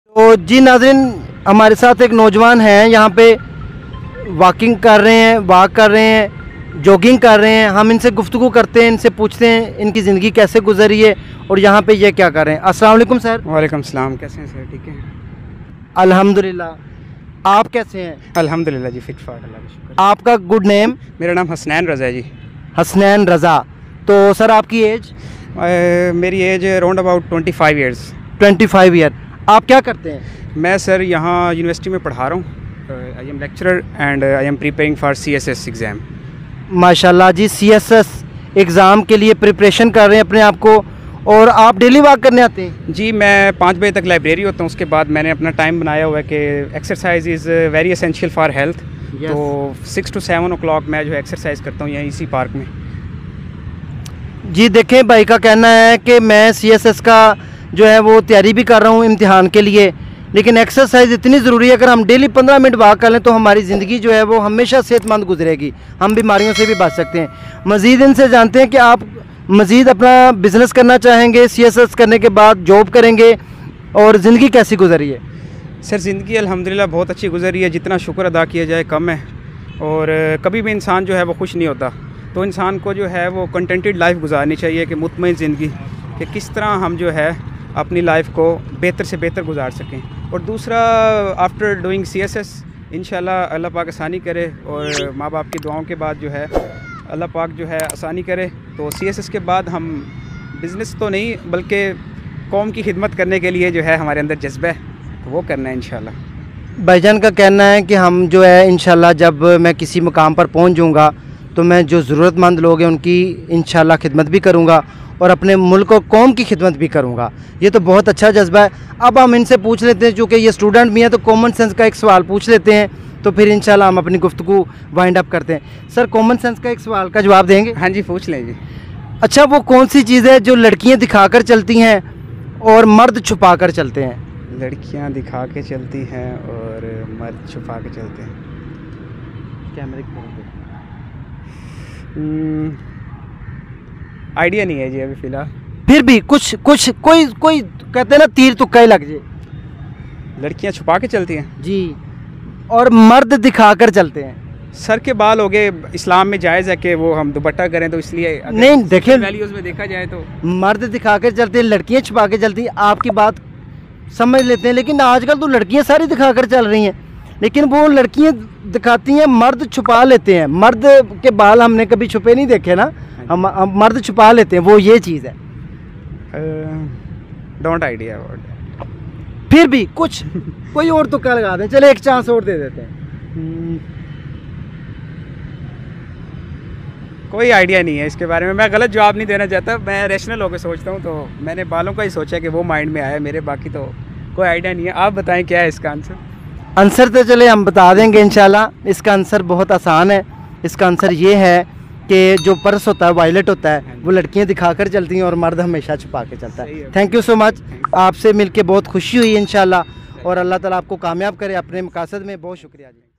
तो जी नाज़रीन, हमारे साथ एक नौजवान हैं, यहाँ पे वॉक कर रहे हैं, जॉगिंग कर रहे हैं। हम इनसे गुफ्तगू करते हैं, इनसे पूछते हैं इनकी ज़िंदगी कैसे गुजरी है और यहाँ पे ये क्या कर रहे हैं। अस्सलाम वालेकुम सर। वालेकुम सलाम। कैसे हैं सर? ठीक है अल्हम्दुलिल्लाह। आप कैसे हैं? अल्हम्दुलिल्लाह जी, फिट फाट, अल्लाह का शुक्र। आपका गुड नेम? मेरा नाम हसनैन रज़ा है जी। हसनैन रज़ा। तो सर आपकी एज? मेरी age around about 25 years. 25 year. आप क्या करते हैं? मैं सर यहाँ यूनिवर्सिटी में पढ़ा रहा हूँ। I am lecturer and I am preparing for CSS exam. माशाल्लाह जी, CSS एग्ज़ाम के लिए प्रिपरेशन कर रहे हैं अपने आप को। और आप डेली वॉक करने आते हैं? जी, मैं 5 बजे तक लाइब्रेरी होता हूँ। उसके बाद मैंने अपना टाइम बनाया हुआ है कि exercise is very essential for health. तो 6 to 7 o'clock मैं जो है एक्सरसाइज करता हूँ यहाँ इसी पार्क में। जी देखें, भाई का कहना है कि मैं CSS का जो है वो तैयारी भी कर रहा हूँ इम्तिहान के लिए, लेकिन एक्सरसाइज इतनी ज़रूरी है। अगर हम डेली 15 मिनट वॉक कर लें तो हमारी ज़िंदगी जो है वो हमेशा सेहतमंद गुजरेगी, हम बीमारियों से भी बच सकते हैं। मज़ीद इनसे जानते हैं कि आप मज़ीद अपना बिज़नेस करना चाहेंगे, CSS करने के बाद जॉब करेंगे, और ज़िंदगी कैसी गुजरी है? सर ज़िंदगी अल्हम्दुलिल्लाह बहुत अच्छी गुजरी है। जितना शुक्र अदा किया जाए कम है। और कभी भी इंसान जो है वो खुश नहीं होता। तो इंसान को जो है वो कंटेंटेड लाइफ गुजारनी चाहिए, कि मुतमईन ज़िंदगी, कि किस तरह हम जो है अपनी लाइफ को बेहतर से बेहतर गुजार सकें। और दूसरा, आफ्टर डूइंग CSS इंशाल्लाह अल्लाह पाक आसानी करे, और माँ बाप की दुआओं के बाद जो है अल्लाह पाक जो है आसानी करे। तो CSS के बाद हम बिज़नेस तो नहीं बल्कि कौम की खिदमत करने के लिए जो है हमारे अंदर जज्बा है, तो वो करना है इंशाल्लाह। भाईजान का कहना है कि हम जो है इंशाल्लाह जब मैं किसी मुकाम पर पहुंच जाऊंगा तो मैं जो ज़रूरतमंद लोग हैं उनकी इंशाल्लाह खिदमत भी करूंगा और अपने मुल्क और कौम की खिदमत भी करूंगा। ये तो बहुत अच्छा जज्बा है। अब हम इनसे पूछ लेते हैं, चूँकि ये स्टूडेंट भी हैं तो कॉमन सेंस का एक सवाल पूछ लेते हैं, तो फिर इंशाल्लाह हम अपनी गुफ्तगू वाइंड अप करते हैं। सर, कॉमन सेंस का एक सवाल का जवाब देंगे? हाँ जी, पूछ लें जी। अच्छा, वो कौन सी चीज़ है जो लड़कियाँ दिखाकर चलती हैं और मर्द छुपा कर चलते हैं? लड़कियाँ दिखा के चलती हैं और मर्द छुपा के चलते हैं। कैमरे की आइडिया नहीं है जी अभी फ़िलहाल। फिर भी कुछ कुछ कोई कोई कहते हैं ना, तीर तुक्का ही लग जाए। लड़कियाँ छुपा के चलती हैं जी, और मर्द दिखाकर चलते हैं। सर के बाल हो गए। इस्लाम में जायज़ है कि वो हम दुपट्टा करें, तो इसलिए नहीं, देखिए वैल्यूज़ में देखा जाए तो मर्द दिखाकर चलते हैं, लड़कियां छुपा के चलती हैं। आपकी बात समझ लेते हैं, लेकिन आजकल तो लड़कियां सारी दिखाकर चल रही हैं, लेकिन वो लड़कियां दिखाती हैं, मर्द छुपा लेते हैं। मर्द के बाल हमने कभी छुपे नहीं देखे ना, हम मर्द छुपा लेते हैं, वो ये चीज़ है। Don't idea about. फिर भी कुछ कोई और तुक्का लगा दें, चले एक चांस और दे देते हैं। कोई आइडिया नहीं है इसके बारे में। मैं गलत जवाब नहीं देना चाहता, मैं रैशनल होकर सोचता हूँ, तो मैंने बालों का ही सोचा कि वो माइंड में आया मेरे, बाकी तो कोई आइडिया नहीं है। आप बताएं क्या है इसका आंसर? आंसर तो चले हम बता देंगे इंशाल्लाह। इसका आंसर बहुत आसान है। इसका आंसर ये है कि जो पर्स होता है, वायलेट होता है, वो लड़कियां दिखाकर चलती हैं और मर्द हमेशा छुपा के चलता है। Thank you so much. आपसे मिलके बहुत खुशी हुई इंशाल्लाह, और अल्लाह ताला आपको कामयाब करे अपने मकासद में। बहुत शुक्रिया जी।